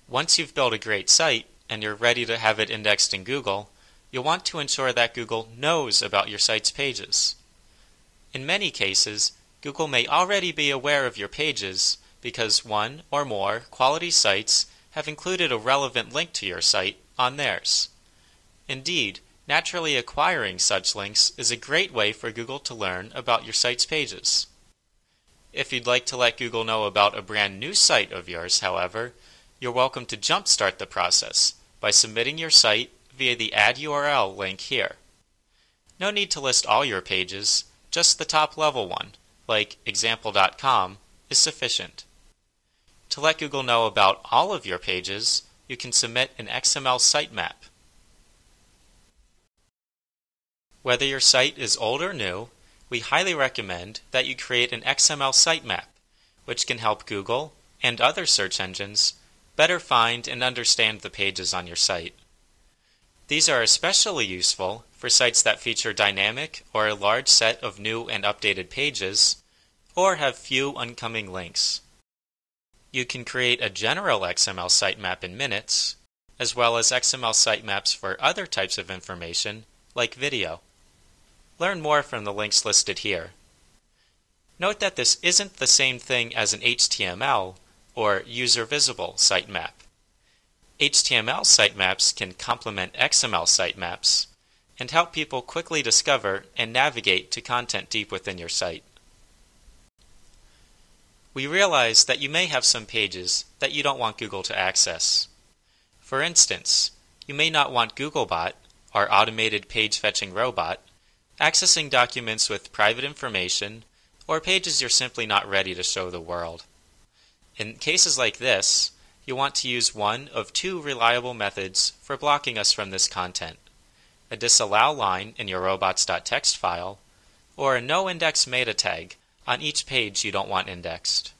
Once you've built a great site and you're ready to have it indexed in Google, you'll want to ensure that Google knows about your site's pages. In many cases, Google may already be aware of your pages because one or more quality sites have included a relevant link to your site on theirs. Indeed, naturally acquiring such links is a great way for Google to learn about your site's pages. If you'd like to let Google know about a brand new site of yours, however, you're welcome to jumpstart the process by submitting your site via the Add URL link here. No need to list all your pages, just the top level one, like example.com, is sufficient. To let Google know about all of your pages, you can submit an XML sitemap. Whether your site is old or new, we highly recommend that you create an XML sitemap, which can help Google and other search engines better find and understand the pages on your site. These are especially useful for sites that feature dynamic or a large set of new and updated pages, or have few incoming links. You can create a general XML sitemap in minutes, as well as XML sitemaps for other types of information, like video. Learn more from the links listed here. Note that this isn't the same thing as an HTML or user-visible sitemap. HTML sitemaps can complement XML sitemaps and help people quickly discover and navigate to content deep within your site. We realize that you may have some pages that you don't want Google to access. For instance, you may not want Googlebot, our automated page fetching robot, accessing documents with private information or pages you're simply not ready to show the world. In cases like this, you want to use one of two reliable methods for blocking us from this content: a disallow line in your robots.txt file, or a no-index meta tag on each page you don't want indexed.